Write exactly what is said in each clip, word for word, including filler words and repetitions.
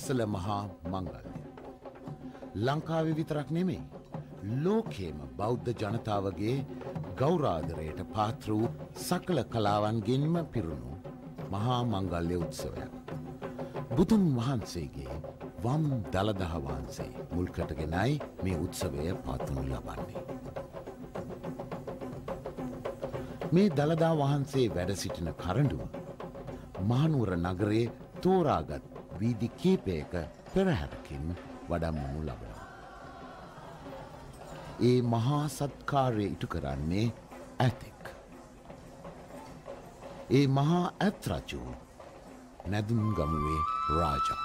ඇසළ මහා මංගල්‍ය. ලංකාවේ විතරක් නෙමෙයි ලෝකේම බෞද්ධ ජනතාවගේ ගෞරවාදරයට පාත්‍ර වූ සකල කලාවන්ගෙන්ම පිරුණු මහා මංගල්‍ය උත්සවයක්. බුදුන් වහන්සේගේ වම් දළදා වහන්සේ මුල්කටගෙනයි මේ උත්සවය පවත්වනු ලබන්නේ. මේ දළදා වහන්සේ වැඩ සිටින කරඬුව මහනුවර නගරයේ තෝරාගත් වීදි කීපයක පෙරහැරකින් වඩම්මනු ලබනවා. ඒ මහා සත්කාරය ඉටු කරන්නේ ඇතෙක්. ඒ මහා ඇත් රජු නැදුම්ගමුවේ රාජා.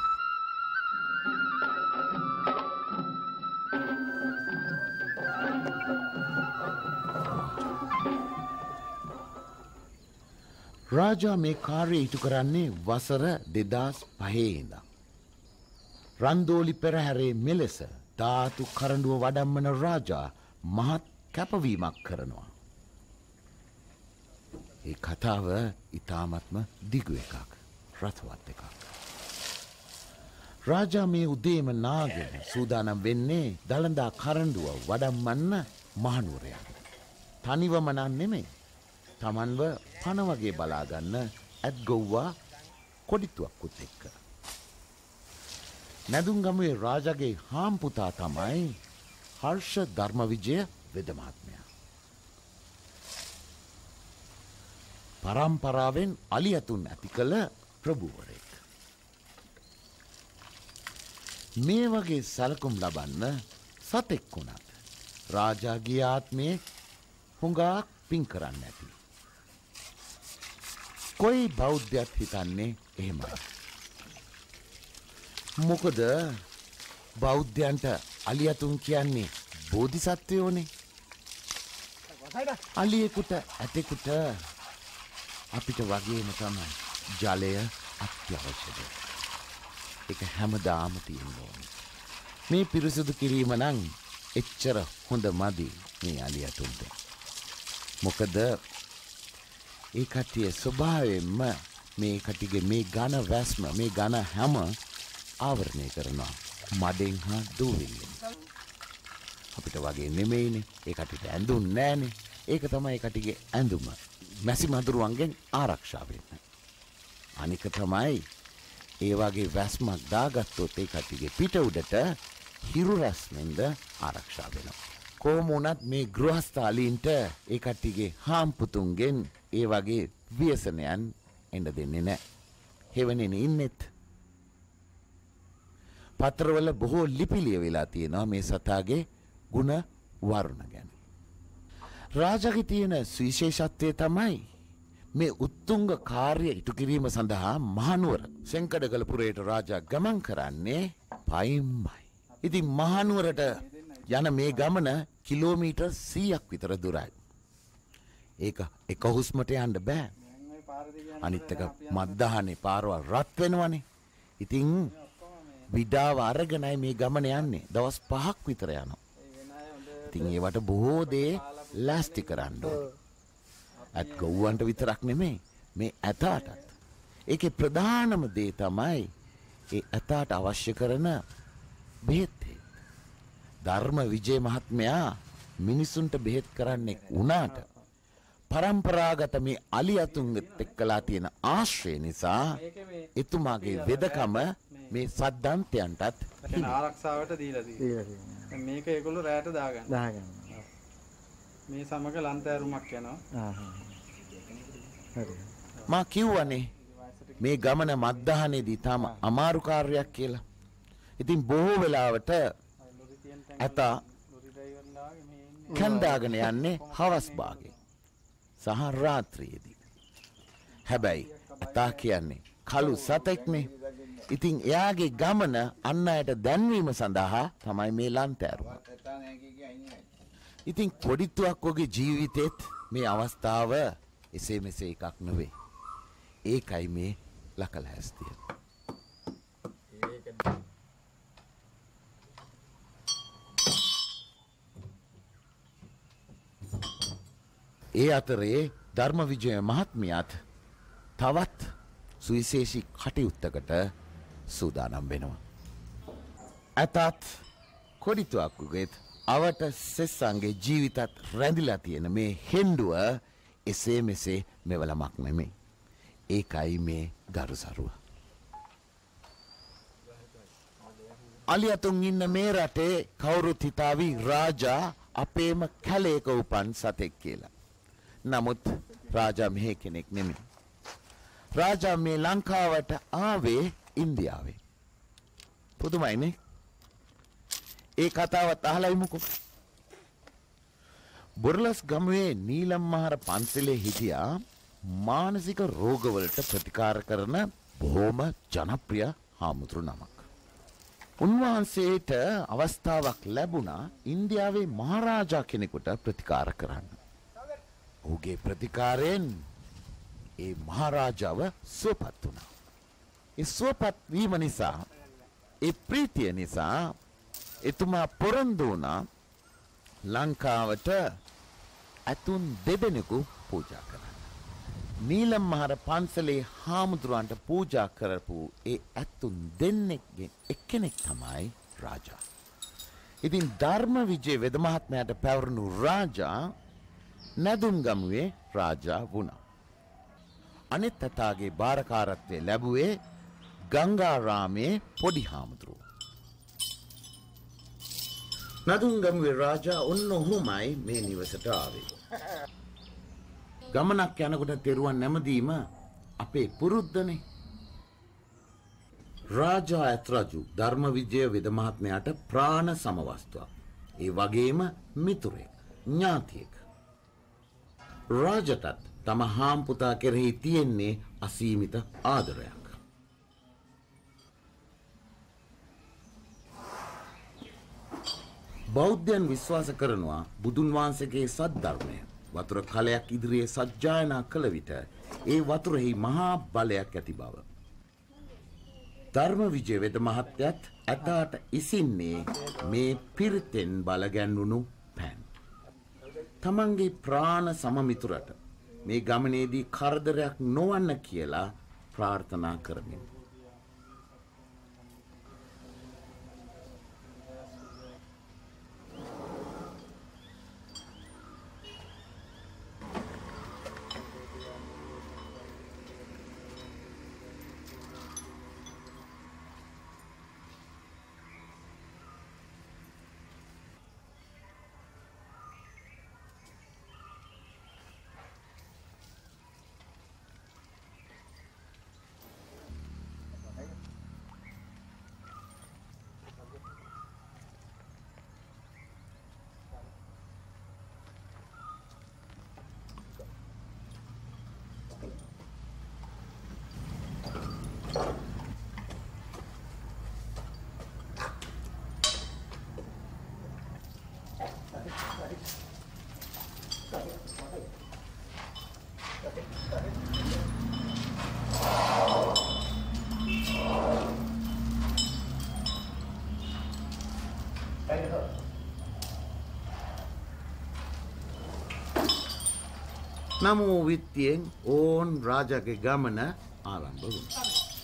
රාජා මේ කාර්යය ඉටු කරන්නේ වසර දෙදාස් පහේ ඉඳන්. රන්දෝලි පෙරහැරේ මෙලෙස ධාතු කරඬුව වඩම්මන රාජා මහත් කැපවීමක් කරනවා. ඒ කතාව ඉතාමත්ම දිගු එකක්, රසවත් එකක්. රාජා මේ උදේම නාගෙන සූදානම් වෙන්නේ දළදා කරඬුව වඩම්මන්න මහනුවරයන්. තනිවම නම් නෙමෙයි. තමන්ව පන වගේ බලාගන්න ඇත් ගොව්වා කොඩිතුවක්කුත් එක්ක. නැදුම්ගමුවේ රාජාගේ හාම්පුතා තමයි හර්ෂ ධර්මවිජය වෙද මහත්මයා. පරම්පරාවෙන් අලියතුන් ඇති කළ ප්‍රභූවරයෙක්. මේ වගේ සැලකුම් ලබන්න සතෙක් වුණත් රාජාගේ ආත්මේ හුඟක් පින් කරන්න ඇති. කොයි බෞද්ධයත් හිතන්නේ එහෙමයි. මොකද බෞද්ධයන්ට අලියතුන් කියන්නේ බෝධිසත්වයෝනේ. අලියෙකුට ඇතෙකුට අපිට වගේම තමයි ජලය අත්‍යවශ්‍යද. ඒක හැමදාම තියෙන්න ඕනේ. මේ පිරිසුදු කිරීම නම් එච්චර හොඳ මදි මේ අලියතුන්ට. මොකද ඒ කට්ටිය ස්වභාවයෙන්ම මේ කට්ටියගේ මේ ඝන වැස්ම මේ ඝන හැම ආවරණය කරනවා මඩෙන් හා දූවිල්ලෙන්. අපිට වගේ නෙමෙයිනේ. ඒ කට්ටියට ඇඳුම් නැහනේ. ඒක තමයි ඒ කට්ටියගේ ඇඳුම. මැසි මදුරුවන්ගෙන් ආරක්ෂා වෙන්න. අනික තමයි ඒ වගේ වැස්මක් දාගත්තොත් ඒ කට්ටියගේ පිට උඩට හිරු රැස්මෙන්ද ආරක්ෂා වෙනවා. කොහොම වුණත් මේ ගෘහස්ථාලීන්ට ඒ කට්ටියගේ හාම්පුතුන්ගෙන් ඒ වගේ ව්‍යසනයන් එන්න දෙන්නේ නැහැ. හෙවණේනේ ඉන්නෙත්. පත්‍රවල බොහෝ ලිපි ලියවිලා තියෙනවා මේ සතාගේ ගුණ වර්ණ ගැන. රාජාගේ තියෙන සුවිශේෂත්වය තමයි මේ උත්තුංග කාර්ය ඉටු කිරීම සඳහා මහනුවර සෙන්කඩගල පුරයට රාජා ගමන් කරන්නේ පයින්මයි. ඉතින් මහනුවරට යන මේ ගමන කිලෝමීටර් සීයක් විතර දුරයි. ඒක එක හුස්මට යන්න බෑ. අනිත් එක මද්දහනේ පාරවල් රත් වෙනවනේ. ඉතින් විඩාව අරගෙනයි මේ ගමන යන්නේ. දවස් පහක් විතර යනවා. ඉතින් ඒවට බොහෝ දේ ලෑස්ති කරන්න ඕනේ. අත් ගොව්වන්ට විතරක් නෙමෙයි මේ ඇතාටත්. ඒකේ ප්‍රධානම දේ තමයි ඒ ඇතාට අවශ්‍ය කරන බෙහෙත්. ධර්ම විජය මහත්මයා මිනිසුන්ට බෙහෙත් කරන්නේ වුණාට පරම්පරාගත මේ අලියතුන්ගෙත් එක්කලා තියෙන ආශ්‍රය නිසා එතුමාගේ වෙදකම මේ සද්දන්තයන්ටත් ආරක්ෂාවට දීලා තියෙනවා. මේක ඒගොල්ලෝ රැයට දාගන්න. දාගන්න. මේ සමග ලන්තෑරුමක් යනවා. හරි. මා කිව්වනේ මේ ගමන මද්දහනේදී තාම අමාරු කාර්යයක් කියලා. ඉතින් බොහෝ වෙලාවට ඇතා කන්දාගෙන යන්නේ හවස් භාගේ සහ රාත්‍රියේදී. හැබැයි ඇතා කියන්නේ කළු සතෙක්නේ. ඉතින් එයාගේ ගමන අන් අයට දැන්වීම සඳහා තමයි මේ ලන්තෑරුම. ඉතින් කොඩිත්තුවක් වගේ ජීවිතෙත් මේ අවස්ථාව එසේ මෙසේ එකක් නෙවෙයි. ඒකයි මේ ලකලැස්තිය. ඒ අතරේ ධර්මවිජය මහත්මියත් තවත් සුවිශේෂී කටයුත්තකට සූදානම් වෙනවා. ඇතත් කොඩිතුවක්කුගෙත් අවට සෙස්සන්ගේ ජීවිතත් රැඳිලා තියෙන මේ හෙන්ඩුව එසේ මෙසේ මෙවලමක් නෙමෙයි. ඒකයි මේ ගරුසරුව. අලියතුන් ඉන්න මේ රටේ කවුරුත් හිතාවි රාජා අපේම කැලේක උපන් සතෙක් කියලා. නමුත් රාජා මෙහෙ කෙනෙක් නෙමෙයි. රාජා මේ ලංකාවට ආවේ ඉන්දියාවේ. පුදුමයිනේ. ඒ කතාවත් අහලා ඉමුකෝ. බොරලස් ගමුවේ නීලම් මහර පන්සලේ හිටියා මානසික රෝගවලට ප්‍රතිකාර කරන බොහොම ජනප්‍රිය හාමුදුරු නමක්. උන්වහන්සේට අවස්ථාවක් ලැබුණා ඉන්දියාවේ මහරජා කෙනෙකුට ප්‍රතිකාර කරන්න. ඔහුගේ ප්‍රතිකාරයෙන් ඒ මහරජාව සුවපත් වුණා. ඒ සුවපත් වීම නිසා ඒ ප්‍රීතිය නිසා එතුමා පොරොන්දු වුණා ලංකාවට ඇතුන් දෙදෙනෙකු පූජා කරන්න. නීලම් මහර පන්සලේ හාමුදුරුවන්ට පූජා කරපු ඒ ඇතුන් දෙන්නෙක්ගෙන් එක්කෙනෙක් තමයි රාජා. ඉතින් ධර්ම විජය වෙද මහත්මයාට පැවරුණු රාජා නැදුම්ගමුවේ රාජා වුණා. අනිත් ඇතාගේ භාරකාරත්වය ලැබුවේ ගංගාරාමේ පොඩි හාමුදුරුවෝ. නදුම්ගමුවේ රාජා ඔන්න ඔහොමයි මේ නිවසට ආවේ. ගමනක් යනකොට තෙරුවන් නැමදීම අපේ පුරුද්දනේ. රාජා ඇත්රජු ධර්ම විජය වෙද මහත්මයාට ප්‍රාණ සමවස්තුවක්. ඒ වගේම මිතුරෙක්, ඥාතියෙක්. රාජටත් තම හාම්පුතා කෙරෙහි තියෙන්නේ අසීමිත ආදරයක්. බෞද්ධයන් විශ්වාස කරනවා බුදුන් වහන්සේගේ සද්ධර්මය වතුර කලයක් ඉදිරියේ සජ්ජායනා කළ විට ඒ වතුරෙහි මහා බලයක් ඇති බව. ධර්ම විජය වෙද මහත්යත් ඇතාට ඉසින්නේ මේ පිරිතෙන් බලගැන්වුණු පැන්. තමන්ගේ ප්‍රාණ සමමිතුරට මේ ගමනේදී කරදරයක් නොවන්න කියලා ප්‍රාර්ථනා කරමින්. නමෝ විත්තියෙන් ඕන් රාජාගේ ගමන ආරම්භ වුණා.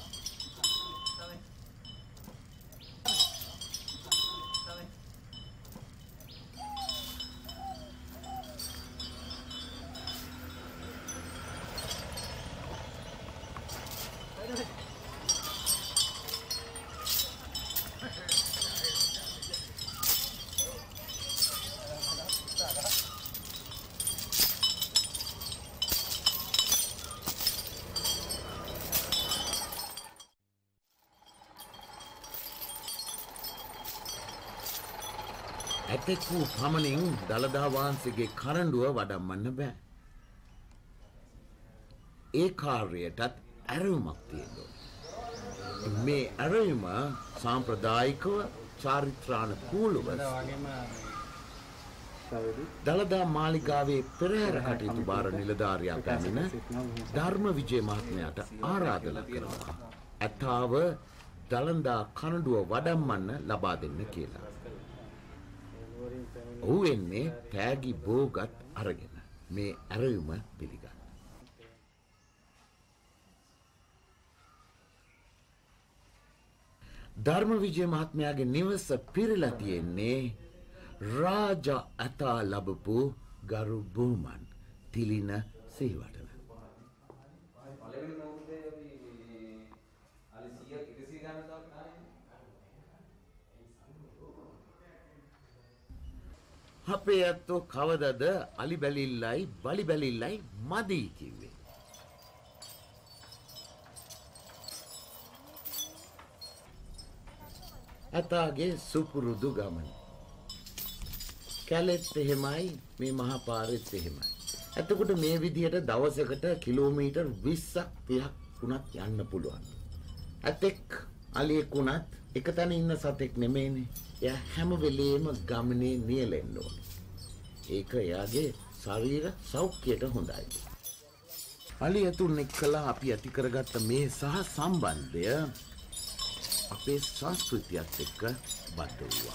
ඇතෙක් වූ පමණින් දළදා වහන්සේගේ කරඬුව වඩම්මන්න බෑ. ඒ කාර්යයටත් ඇරයුමක් තියෙනවා. මේ ඇරයුම සාම්ප්‍රදායිකව චාරිත්‍රානුකූලව දළදා මාලිගාවේ පෙරහැර කටයුතු බාර නිලධාරියා පැමිණ ධර්ම විජය මහත්මයාට ආරාධනා කරනවා. ඇතාව දළදා කරඬුව වඩම්මන්න ලබා දෙන්න කියලා. ඔහු එන්නේ තෑගි බෝගත් අරගෙන මේ ඇරයුම පිළිගන්න. ධර්මවිජය මහත්මයාගේ නිවස පිරලා තියෙන්නේ රාජා අතා ලැබපු ගරු බුහුමන් තිලින සීවටන. අපේ ඇත්තෝ කවදද අලි බැලිල්ලයි බලි බැලිල්ලයි මදි කිව්වේ. අතාගේ සුපුරුදු ගමන. කැලෙත් එහෙමයි මේ මහා පාරෙත් එහෙමයි. එතකොට මේ විදිහට දවසකට කිලෝමීටර් විස්සක් තිහක් වුණත් යන්න පුළුවන්. ඇතෙක් අලියෙක් වුණත් එක තැන ඉන්න සතෙක් නෙමෙයිනේ. එයා හැම වෙලේම ගමනේ නියැලෙන්න ඕනේ. ඒක එයාගේ ශරීර සෞඛ්‍යයට හොඳයි. අලියතුන් එක්කලා අපි ඇති කරගත්ත මේ සහ සම්බන්ධය අපේ සංස්කෘතියත් එක්ක බද්ධ වුණා.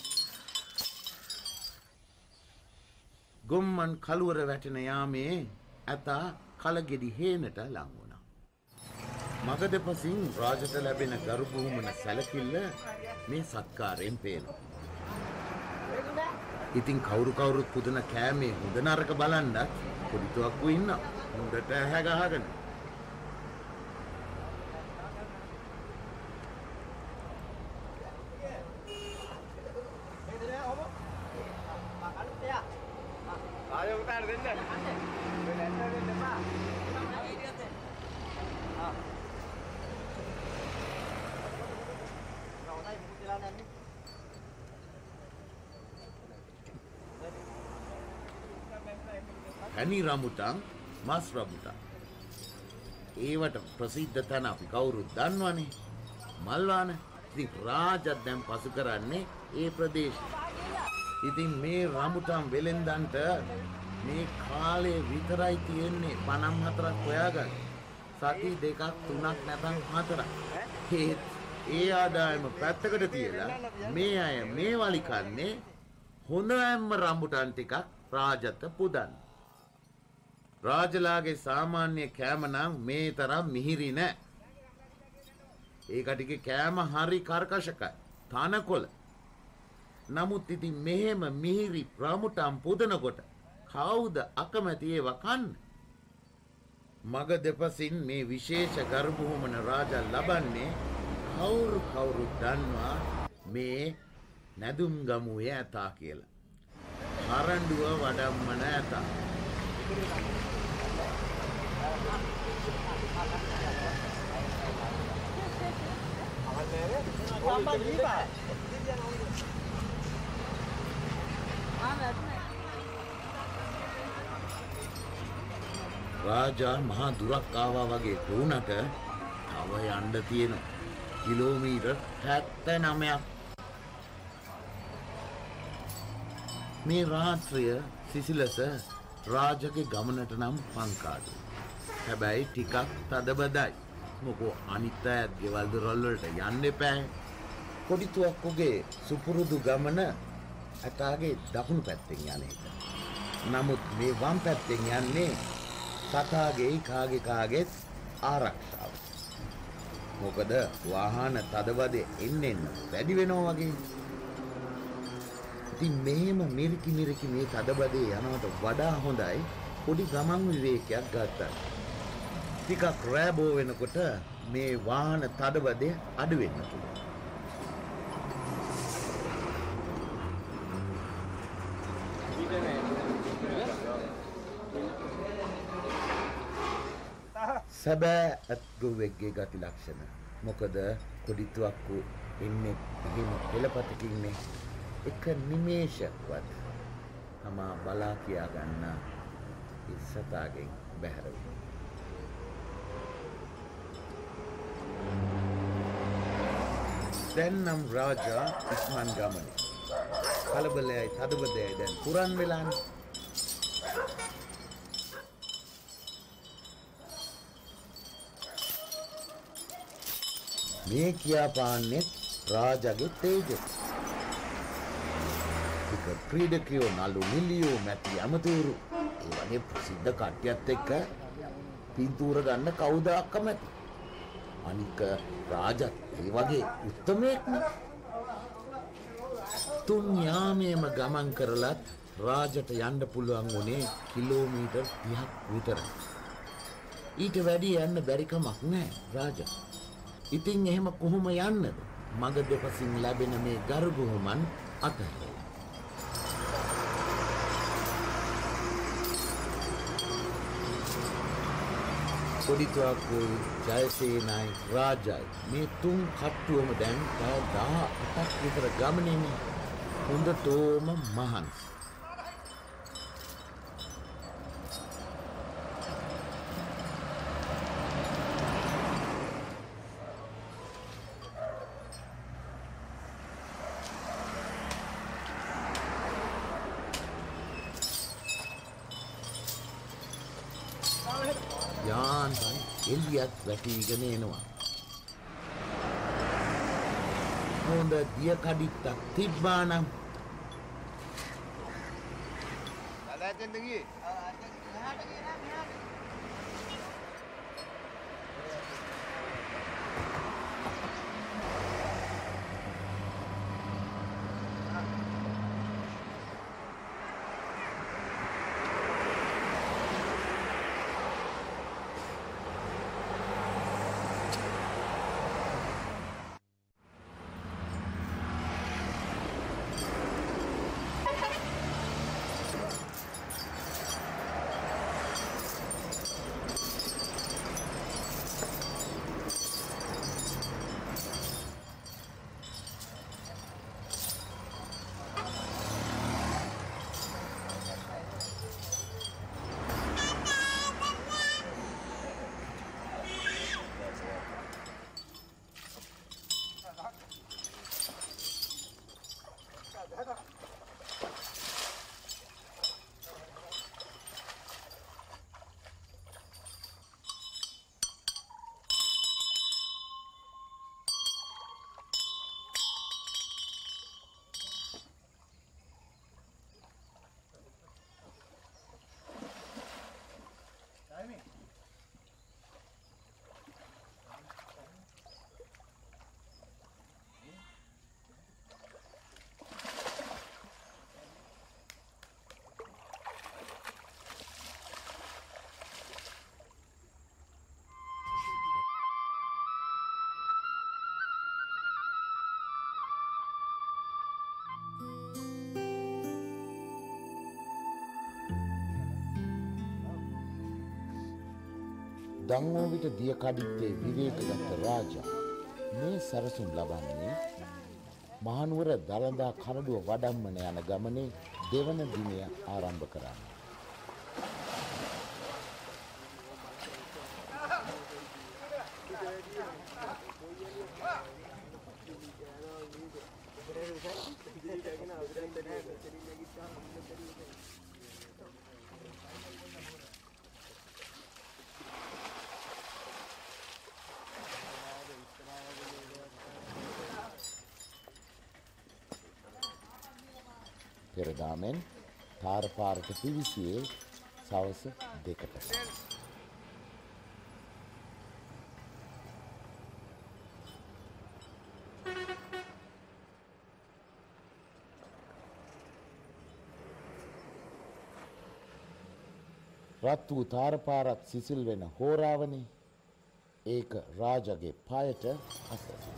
ගොම්මන් කළුවර වැටෙන යාමේ ඇතා කලගෙඩි හේනට ලං වුණා. මග දෙපසින් රාජට ලැබෙන ගරු බුහුමන සැලකිල්ල මේ සත්කාරයෙන් පේනවා. ඉතින් කවුරු කවුරුත් පුදන කෑමේ හොඳ නරක බලන්නත් පොඩි තුවක්කු ඉන්නවා. හොඳට ඇහැ ගහගෙන. පැණි රඹුටන්, මස් රඹුටන්. ඒවට ප්‍රසිද්ධ තැන අපි කවුරුත් දන්නවනේ. මල්වාන. ඉතින් රාජත් දැන් පසු කරන්නේ ඒ ප්‍රදේශය. ඉතින් මේ රඹුටන් වෙලෙන්දන්ට මේ කාලේ විතරයි තියෙන්නේ පනම් හතරක් හොයාගන්න. සති දෙකක් තුනක් නැත්නම් හතරක්. ඒත් ඒ ආදායම පැත්තකට තියලා මේ අය මේ වලි කන්නේ හොඳම රඹුටන් ටිකක් රාජත පුදන්න. රාජලාගේ සාමාන්‍ය කෑම නම් මේ තරම් මිහිරි නෑ. ඒ කටිගේ කෑම හරි කර්කශකයි. තනකොළ. නමුත් ඉතින් මෙහෙම මිහිරි රඹුටන් පුදනකොට කවුද අකමැති ඒවා කන්න? මග දෙපසින් මේ විශේෂ ගරු බුහුමන රාජා ලබන්නේ කවුරු කවුරුත් දන්නවා මේ නැදුම් ගමුවේ ඇතා කියලා. කරඬුව වඩම්මන ඇතා. රාජා මහා දුරක් ආවා වගේ වුණට තව යන්න තියෙනවා. කිලෝමීටර් හැත්තෑනවයක්. මේ රාත්‍රිය සිසිලස රාජගේ ගමනට නම් පංකාදු. හැබැයි ටිකක් තදබදයි. මොකෝ අනිත් අයත් ගෙවල් දොරවල් වලට යන්න එපා. කොඩි තුවක්කුගේ සුපුරුදු ගමන ඇතාගේ දකුණු පැත්තෙන් යන එක. නමුත් මේ වම් පැත්තෙන් යන්නේ සතාගේ කාගේ කාගේත් ආරක්ෂාව. මොකද වාහන තදබදේ එන්න එන්න වැඩි වෙනවා වගේ. ඉතින් මෙහෙම මිරිකි මිරිකි මේ තදබදේ යනවට වඩා හොඳයි පොඩි ගමන් විවේකයක් ගත්තා. ටිකක් රෑබෝ වෙනකොට මේ වාහන තදබදේ අඩු වෙන්න පුළුවන්. සැබෑ අත්ගොවෙක්ගේ ගති ලක්ෂණ. මොකද කොඩි තුවක්කු එන්නේ එහෙම පෙළපතකින්නේ එක නිමේෂයක්වත් තමා බලා කියා ගන්න ඒ සතාගෙන් බැහැර වෙනවා. දැන් නම් රාජා ඉස්මන් ගමනේ. කලබලයි තදබදයි දැන් පුරන් වෙලානේ. මේ කියාපාන්නේ රාජගේ තේජස්. එක ක්‍රීඩකයෝ නළු නිලියෝ මැටි අමතූරු ඒ වගේ ප්‍රසිද්ධ කට්ටියත් එක්ක පින්තූර ගන්න කවුද අකමැති? අනික රාජත් ඒ වගේ උත්තමයෙක් නේ. තුන් යාමේම ගමන් කරලත් රාජට යන්න පුළුවන් වුණේ කිලෝමීටර් තිහක් විතරයි. ඊට වැඩි යන්න බැරි කමක් නැහැ රාජ. ඉතින් එහෙම කොහොම යන්නද? මග දෙපසින් ලැබෙන මේ ගරුබුහුමන් අතහැරලා. පොඩිතුවක්කුයි ජයසේනයි රාජයි මේ තුන් කට්ටුවම දැන් තව දහ අටක් විතර ගමනේනේ. හොඳටම මහන්සි. යාන්තම් එළියත් වැටිගෙන එනවා. හොඳ දිය කඩਿੱත්තක් තිබ්බා නම් දාලා දෙන්න ගියේ. දංගෝ විට දිය කඩਿੱත්තේ විවේකගත රාජා මේ සරසුම් ලබන්නේ මහනුවර දළදා කරඬුව වඩම්මන යන ගමනේ දෙවන දිනය ආරම්භ කරන්න. පෙරදාමෙන් තාර පාරට පිවිසියේ සවස දෙකට. රත් වූ තාර පාරත් සිසිල් වෙන හෝරාවනේ. ඒක රාජගේ පායට අසසි.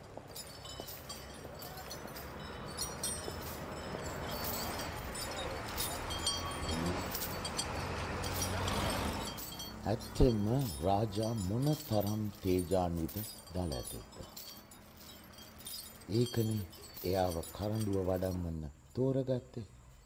ඇත්තෙන්ම රාජා මොන තරම් තේජාන්විත දළදෙක්ද. ඒකනේ එයාව කරඬුව වඩම්මන්න තෝරගත්තේ.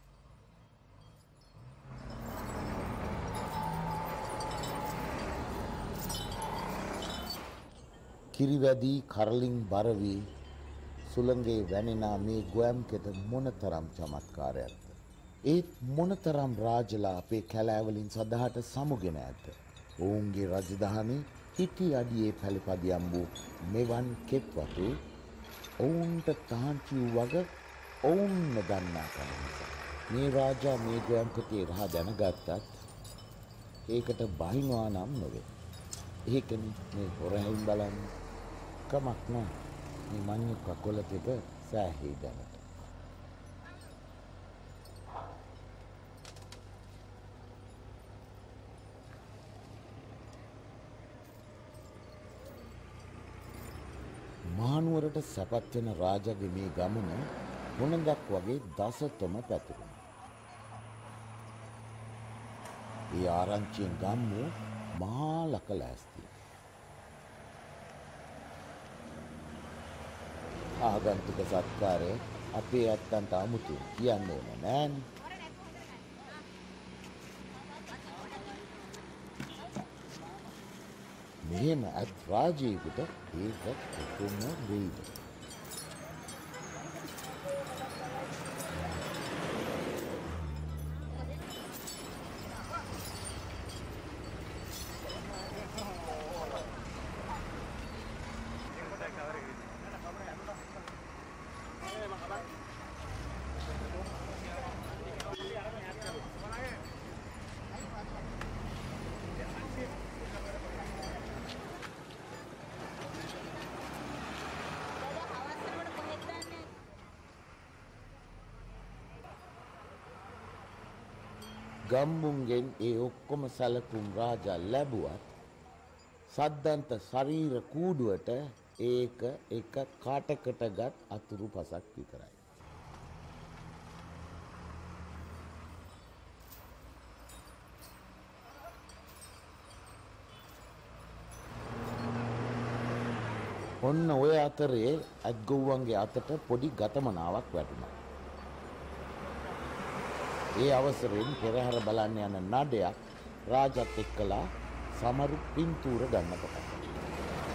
කිරිවැදී කරලින් බර වී සුළඟේ වැනෙනා මේ ගොයම්කෙත මොනතරම් චමත්කාරයක්ද. ඒත් මොනතරම් රාජලා අපේ කැලෑවලින් සදහට සමුගෙන ඇත. ඔවුන්ගේ රජදහනේ හිටි අඩියේ පැලිපදියම් වූ මෙවන් කෙත්වතු ඔවුන්ට තහංචි වූ වග ඔවුන්ම දන්නා කම නිසා. මේ රාජා මේ ගොයම්කතේ රහ දැනගත්තත් ඒකට බහිනවා නම් නොවේ. ඒකනේ මේ හොරහින් බලන්න. කමක් නෑ. මේ මඤ්ඤු කකොල ටික සෑහී දැනට. මානුවරට සැපත් වෙන රාජගේ මේ ගමන මොනදක් වගේ දසතම පැතුරුණා. ඒ ආරංචියෙන් ගම්මු මහා ලකලෑස්තිය. ආගන්තුක සත්කාරය අපේ ඇත්තන්ට අමුතු කියන්න ඕන නෑනේ. මෙහෙම අත් රාජයෙකුට ඒක කොහොම වෙයිද? ගම්මුන්ගෙන් ඒ ඔක්කොම සැලකුම් රාජා ලැබුවත් සද්දන්ත ශරීර කූඩුවට ඒක එක කාටකටගත් අතුරු පසක් විතරයි. ඔන්න ඔය අතරේ ඇත්ගොව්වන්ගේ අතට පොඩි ගතමනාවක් වැටුණා. ඒ අවසරයෙන් පෙරහැර බලන්න යන නඩයක් රාජත් එක්කලා සමරු පින්තූර ගන්න පටන් ගත්තා.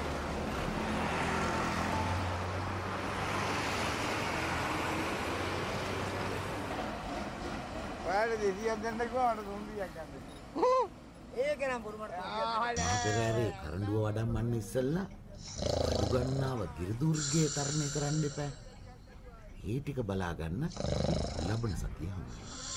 ඔයාලට දෙසියක් දෙන්න කිව්වා මට තුන්සියක් ගන්න. ඒක නම් බොරු මට. පෙරහැරේ කරඬුව වඩම්මන්න ඉස්සෙල්ලා අඩු ගන්නාව ගිරිදුර්ගයේ තරණය කරන්න එපා. ඒ ටික බලා ගන්න ලබන සතිය හම්බ වෙනවා.